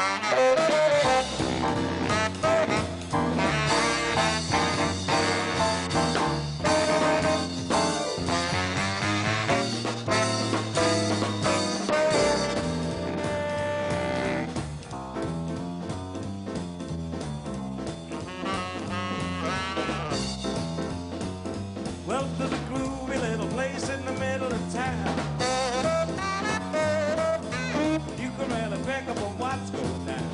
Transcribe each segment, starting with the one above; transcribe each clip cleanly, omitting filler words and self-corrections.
Well, to the groovy little place in the middle of town. You can really pick up on what's going down.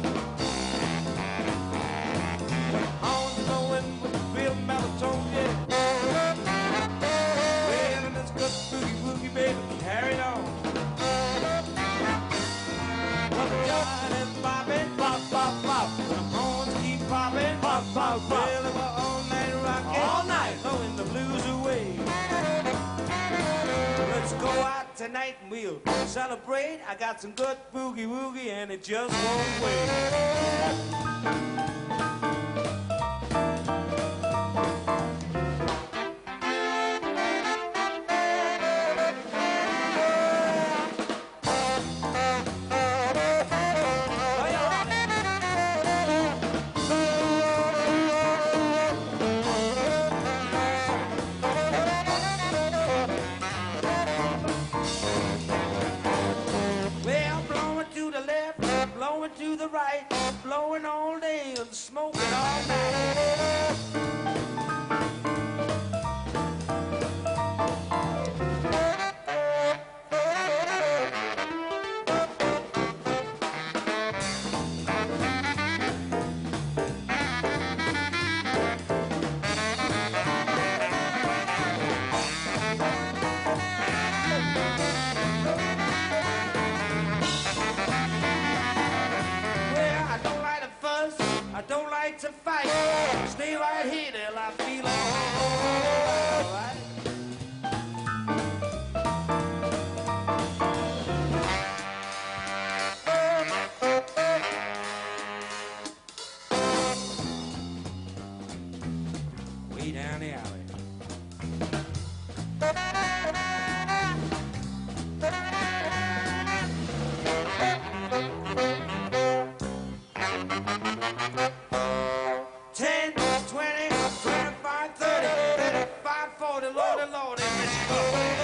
Horns blowing with the real melatonin, yeah. Well, and it's good boogie woogie, baby, carry it on. Well, the giant is bobbing, pop, pop, pop. The horns keep popping, pop, pop, pop. Well, we're all night rocking, all night, blowing the blues away. Let's go out tonight and we'll celebrate. I got some good boogie woogie and it just won't wait. Blowing to the right, blowing all day and smoking all night. I don't like to fight. Stay right here till I feel all right. Way down the alley. Lord, and let's go.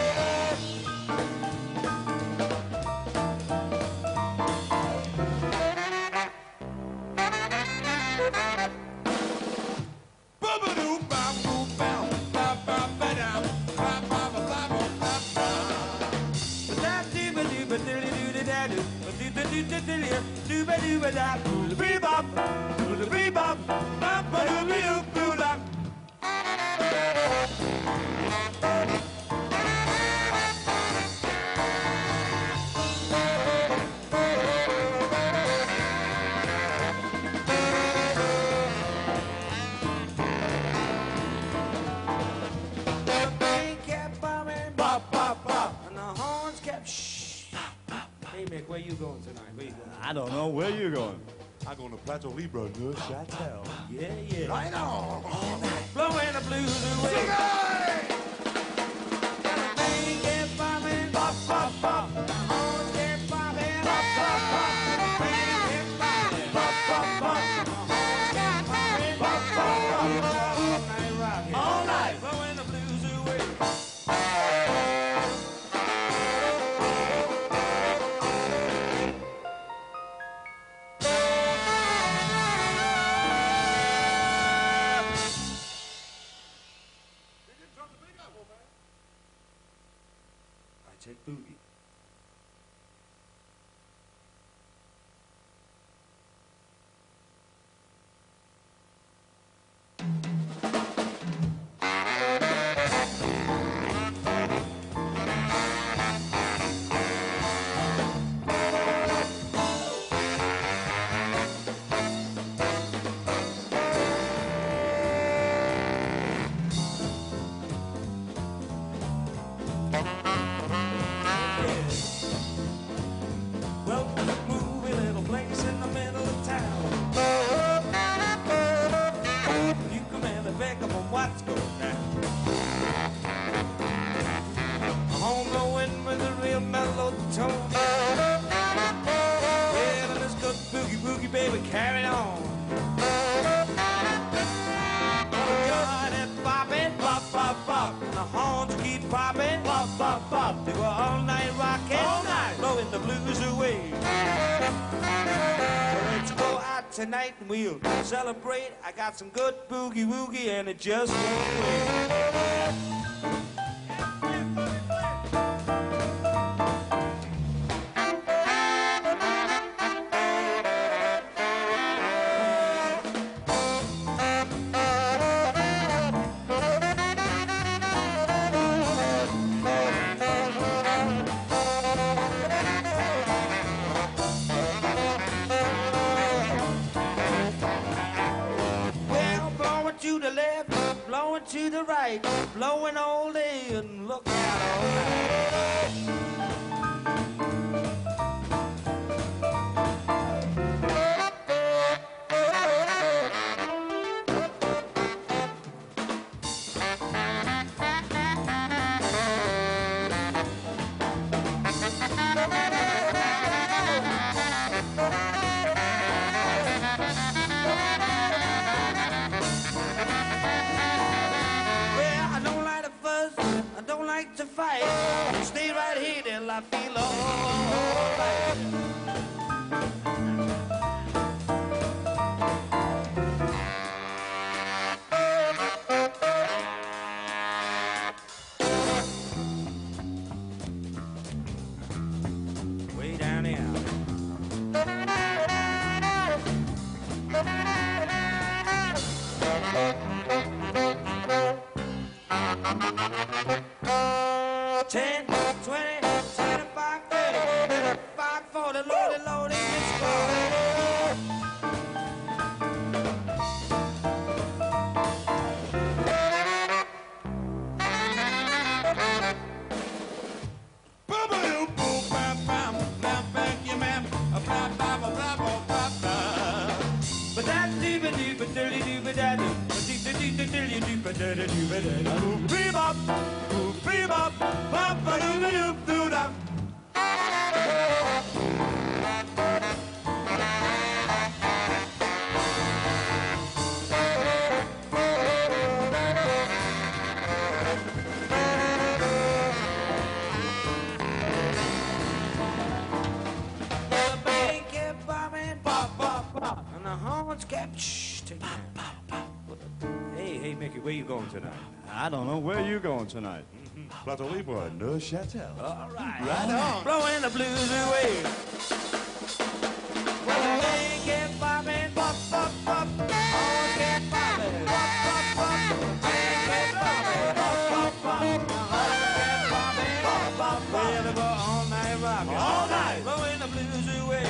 Hey, Mick, where you going tonight? Where you going? I don't know. Where you going? I'm going to Plateau Libre, Neuchâtel. Yeah, yeah. Right on. All night. Blowing the blues away. Bang, get bobbing, bop, bop, bop. Horns get bobbing, bop, bop, bop. Bang, get bobbing, bop, bop, bop. Horns get bobbing, bop, bop, bop. All night rocking, all night, blowing the blues away. Check boogie. What's going down? Home blowing with a real mellow tone. Well, and it's good boogie boogie. bop, bop. They go all night rocking, all night, blowing the blues away. So let's go out tonight and we'll celebrate. I got some good boogie woogie and it just won't wait. To the left, blowing to the right, blowing all day and look out all night. To fight, stay right here till I feel alright. Way down the alley. Ten, 20, 25, 30, 35, 40, loaded, loaded, it's gone. Boom, boom, bam, bam, bam, bam, yeah, ma'am. Bam, bam, bam, bam, bam, bam. But that dooba dooba dirty dooba da doo. Dooba dirty dooba dirty dooba da doo. Bebop, bebop, bop, ba dooba doop doo da. And the horns kept Hey, Mickey, where you going tonight? I don't know. Where are you going tonight? Plateau Libre, Neuchâtel. All right. Right on. Blowing the blues away. Well, the band kept bobbing, bop, bop, bop. Horns kept bobbing, bop, bop, bop. Band kept bobbing, bop, bop, bop. The horns kept bobbing, bop, bop, bop. Well, they go all night rocking, all night, blowing the blues away.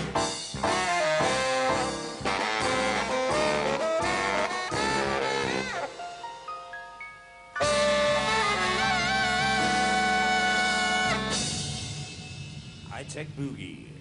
High-tech boogie.